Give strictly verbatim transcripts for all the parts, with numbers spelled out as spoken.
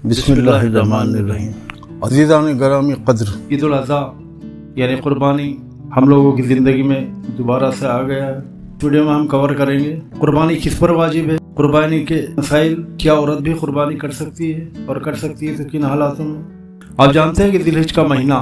बिस्मिल्लाहिर्रहमानिर्रहीम। अज़ीज़ान गरामी क़द्र, ईद उल अज़हा यानी क़ुरबानी हम लोगों की ज़िंदगी में दोबारा से आ गया है। वीडियो में हम कवर करेंगे कुर्बानी किस पर वाजिब है, कुर्बानी के मसाइल, क्या औरत भी कुर्बानी कर सकती है और कर सकती है तो किन हालातों में। आप जानते हैं कि ज़िलहिज का महीना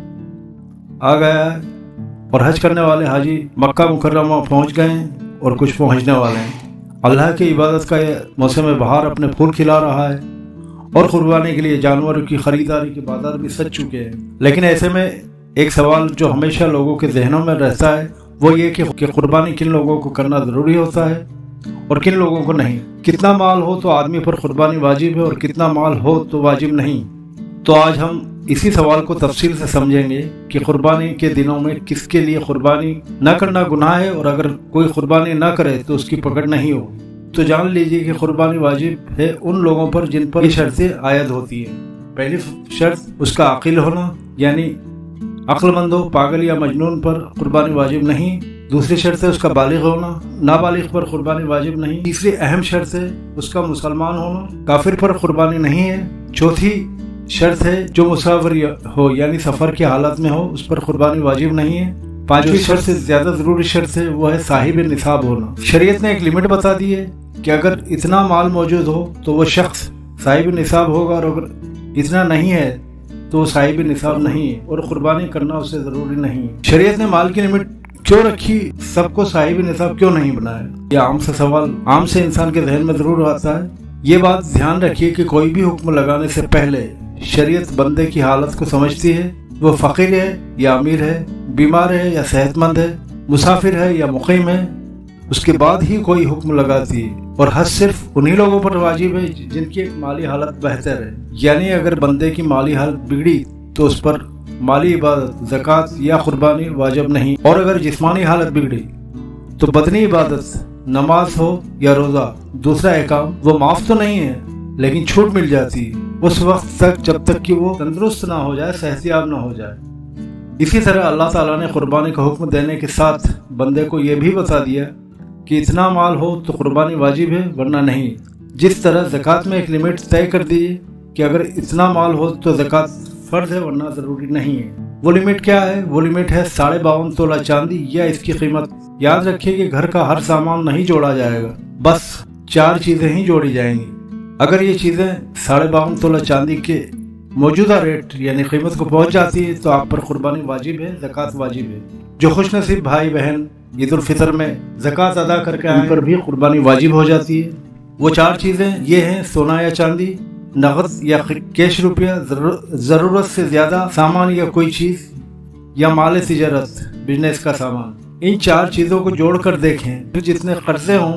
आ गया है और हज करने वाले हाजी मक्का मुकर्रमा पहुंच गए हैं और कुछ पहुंचने वाले हैं। अल्लाह की इबादत का ये मौसम बहार अपने फूल खिला रहा है और कुर्बानी के लिए जानवरों की खरीदारी के बाजार भी सज चुके हैं। लेकिन ऐसे में एक सवाल जो हमेशा लोगों के जहनों में रहता है वो ये कि, कि कुर्बानी किन लोगों को करना ज़रूरी होता है और किन लोगों को नहीं। कितना माल हो तो आदमी पर कुर्बानी वाजिब है और कितना माल हो तो वाजिब नहीं। तो आज हम इसी सवाल को तफसील से समझेंगे कि कुर्बानी के दिनों में किसके लिए कुर्बानी न करना गुनाह है और अगर कोई कुर्बानी न करे तो उसकी पकड़ नहीं हो। तो जान लीजिए कि कुर्बानी वाजिब है उन लोगों पर जिन पर ये शर्तें आयद होती है। पहली शर्त उसका अक़िल होना, यानी अक्लमंद हो, पागल या मजनून पर कुर्बानी वाजिब नहीं। दूसरी शर्त है उसका बालिग होना, नाबालिग पर कुर्बानी वाजिब नहीं। तीसरी अहम शर्त है उसका मुसलमान होना, काफिर पर कुर्बानी नहीं है। चौथी शर्त है जो मुसाफिर हो यानी सफर की हालत में हो उस पर कुर्बानी वाजिब नहीं है। पांचवी शर्त से ज्यादा जरूरी शर्त है वो है साहिब निसाब होना। शरीयत ने एक लिमिट बता दी है कि अगर इतना माल मौजूद हो तो वो शख्स साहिब निसाब होगा और अगर इतना नहीं है तो वो साहिब निसाब नहीं है और कुर्बानी करना उससे जरूरी नहीं है। शरीयत ने माल की लिमिट क्यों रखी, सबको साहिब निसाब क्यों नहीं बनाया, यह आम से सवाल आम से इंसान के जहन में जरूर आता है। ये बात ध्यान रखिए कि कोई भी हुक्म लगाने से पहले शरीयत बंदे की हालत को समझती है, वो फकीर है या अमीर है, बीमार है या सेहतमंद है, मुसाफिर है या मुकीम है, उसके बाद ही कोई हुक्म लगाती है। और हज सिर्फ उन्हीं लोगों पर वाजिब है जिनकी माली हालत बेहतर है, यानी अगर बंदे की माली हालत बिगड़ी तो उस पर माली इबादत, ज़कात या कुर्बानी वाजिब नहीं। और अगर जिस्मानी हालत बिगड़ी तो बदनी इबादत, नमाज हो या रोज़ा, दूसरा एकाम वो माफ तो नहीं है लेकिन छूट मिल जाती है उस वक्त तक जब तक कि वो तंदुरुस्त ना हो जाए, सेहतियाब ना हो जाए। इसी तरह अल्लाह ताला ने कुर्बानी का हुक्म देने के साथ बंदे को ये भी बता दिया कि इतना माल हो तो कुर्बानी वाजिब है वरना नहीं। जिस तरह ज़कात में एक लिमिट तय कर दी है कि अगर इतना माल हो तो ज़कात फर्ज है वरना ज़रूरी नहीं है। वो लिमिट क्या है? वो लिमिट है साढ़े बावन तोला चांदी या इसकी कीमत। याद रखिए कि घर का हर सामान नहीं जोड़ा जाएगा, बस चार चीज़ें ही जोड़ी जाएंगी। अगर ये चीज़ें साढ़े बावन तोला चांदी के मौजूदा रेट यानी कीमत को पहुंच जाती है तो आप पर कुर्बानी वाजिब है, ज़कात वाजिब है। जो खुशनसीब भाई बहन ईद उल फितर में ज़कात अदा करके आए पर भी कुर्बानी वाजिब हो जाती है। वो चार चीज़ें ये हैं: सोना या चांदी, नगद या कैश रुपया, ज़रूरत से ज़्यादा सामान या कोई चीज़, या माल तिजारत बिजनेस का सामान। इन चार चीज़ों को जोड़ कर देखें, फिर जितने कर्जे हों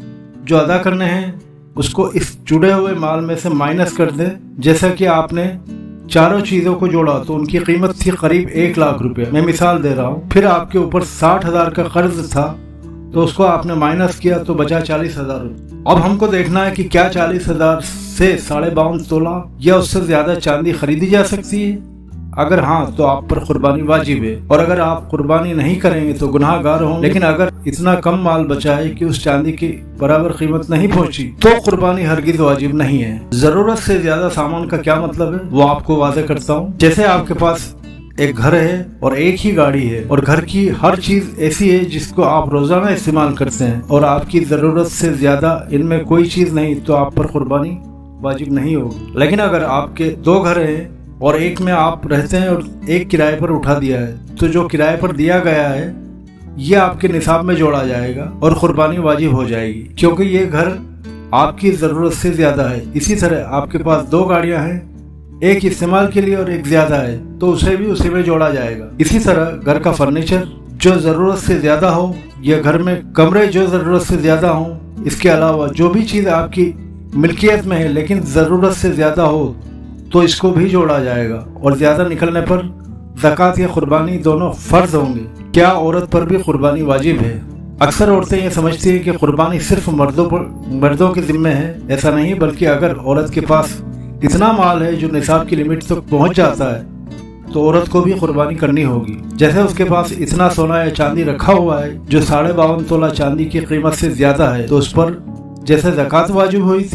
जो अदा करने हैं उसको इस जुड़े हुए माल में से माइनस कर दें। जैसा कि आपने चारों चीजों को जोड़ा तो उनकी कीमत थी करीब एक लाख रुपया, मैं मिसाल दे रहा हूँ। फिर आपके ऊपर साठ हजार का कर्ज था तो उसको आपने माइनस किया तो बचा चालीस हजार रुपये। अब हमको देखना है कि क्या चालीस हजार से साढ़े बावन तोला या उससे ज्यादा चांदी खरीदी जा सकती है। अगर हाँ तो आप पर कुर्बानी वाजिब है और अगर आप कुर्बानी नहीं करेंगे तो गुनाहगार होंगे। लेकिन अगर इतना कम माल बचा है कि उस चांदी की बराबर कीमत नहीं पहुंची तो कुर्बानी हरगिज वाजिब नहीं है। जरूरत से ज्यादा सामान का क्या मतलब है वो आपको वाज़ेह करता हूँ। जैसे आपके पास एक घर है और एक ही गाड़ी है और घर की हर चीज ऐसी है जिसको आप रोजाना इस्तेमाल करते हैं और आपकी जरूरत से ज्यादा इनमें कोई चीज नहीं तो आप पर कुर्बानी वाजिब नहीं होगी। लेकिन अगर आपके दो घर हैं और एक में आप रहते हैं और एक किराए पर उठा दिया है तो जो किराए पर दिया गया है ये आपके निसाब में जोड़ा जाएगा और कुर्बानी वाजिब हो जाएगी क्योंकि ये घर आपकी जरूरत से ज्यादा है। इसी तरह आपके पास दो गाड़ियां हैं, एक इस्तेमाल के लिए और एक ज्यादा है तो उसे भी उसी में जोड़ा जाएगा। इसी तरह घर का फर्नीचर जो जरूरत से ज्यादा हो या घर में कमरे जो जरूरत से ज्यादा हो, इसके अलावा जो भी चीज आपकी मिल्कियत में है लेकिन जरूरत से ज्यादा हो तो इसको भी जोड़ा जाएगा और ज्यादा निकलने पर ज़कात या कुर्बानी दोनों फर्ज होंगे। क्या औरत पर भी कुर्बानी वाजिब है? अक्सर औरतें ये समझती हैं कि कुर्बानी सिर्फ मर्दों पर मर्दों के जिम्मे है। ऐसा नहीं, बल्कि अगर औरत के पास इतना माल है जो निसाब की लिमिट तक पहुंच जाता है तो औरत को भी कुर्बानी करनी होगी। जैसे उसके पास इतना सोना या चांदी रखा हुआ है जो साढ़े बावन तोला चांदी की कीमत से ज्यादा है तो उस पर जैसे ज़कात वाजिब हुई थी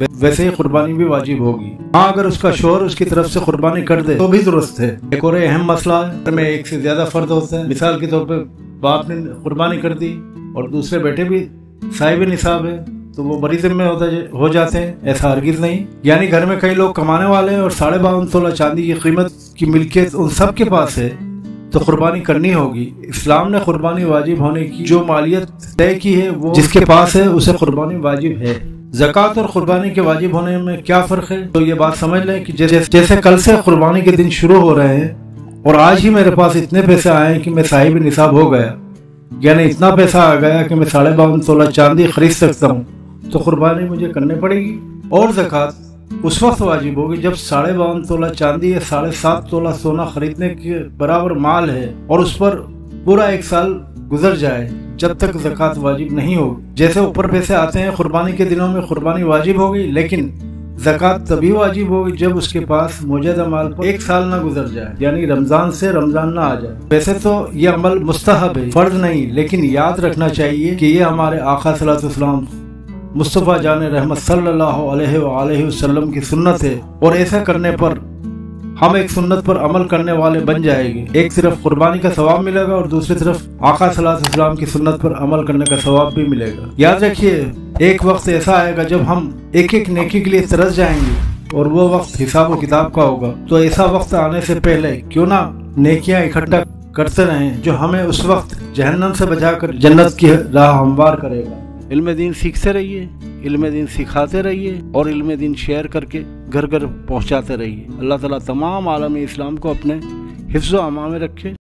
वैसे ही कुर्बानी भी वाजिब होगी। हाँ, अगर उसका शोहर उसकी तरफ से कुर्बानी कर दे तो भी दुरुस्त है। एक और अहम मसला है, में एक से ज्यादा फर्द होते हैं। मिसाल के तौर पे बाप ने कुर्बानी कर दी और दूसरे बेटे भी साहिब निसाब है तो वो बड़ी जिम्मे हो जाते हैं, ऐसा हरगिज नहीं। यानी घर में कई लोग कमाने वाले हैं और साढ़े बावन तोला चांदी की कीमत की मिल्कियत उन सब के पास है तो कुर्बानी करनी होगी। इस्लाम ने कुर्बानी वाजिब होने की जो मालियत तय की है वो जिसके पास है उसे कुर्बानी वाजिब है। ज़कात और कुर्बानी के वाजिब होने में क्या फ़र्क है, तो ये बात समझ लें कि जैसे जैसे कल से कुर्बानी के दिन शुरू हो रहे हैं और आज ही मेरे पास इतने पैसे आए कि मैं साहिब निसाब हो गया, यानी इतना पैसा आ गया कि मैं साढ़े बावन तोला चांदी खरीद सकता हूँ, तो कुर्बानी मुझे करनी पड़ेगी। और ज़कात उस वक्त वाजिब होगी जब साढ़े बावन तोला चांदी या साढ़े सात तोला सोना खरीदने के बराबर माल है और उस पर पूरा एक साल गुजर जाए जब तक ज़कात वाजिब नहीं होगी। जैसे ऊपर पैसे आते हैं, कुर्बानी के दिनों में कुर्बानी वाजिब होगी, लेकिन ज़कात तभी वाजिब होगी जब उसके पास मौजूदा माल पर एक साल ना गुजर जाए, यानी रमजान से रमजान ना आ जाए। वैसे तो ये अमल मुस्तहब है, फर्ज नहीं, लेकिन याद रखना चाहिए कि ये हमारे आका सल्लल्लाहु अलैहि वसल्लम मुस्तफ़ा जान रहमत सल्लल्लाहु अलैहि वसल्लम की सुन्नत है और ऐसा करने पर हम एक सुन्नत पर अमल करने वाले बन जाएंगे। एक तरफ कुर्बानी का सवाब मिलेगा और दूसरी तरफ आका सल्लल्लाहु अलैहि वसल्लम की सुन्नत पर अमल करने का सवाब भी मिलेगा। याद रखिए, एक वक्त ऐसा आएगा जब हम एक एक नेकी के लिए तरस जाएंगे और वो वक्त हिसाब व किताब का होगा। तो ऐसा वक्त आने से पहले क्यों ना नेकियां इकट्ठा करते रहें जो हमें उस वक्त जहन्नम से बचाकर जन्नत की राह हमवार करेगा। इल्म दीन सीखते रहिए, इल्म दीन सिखाते रहिए और इल्म दीन शेयर करके घर घर पहुंचाते रहिए। अल्लाह ताला तमाम आलम इस्लाम को अपने हिफ्ज़ व अमा में रखे।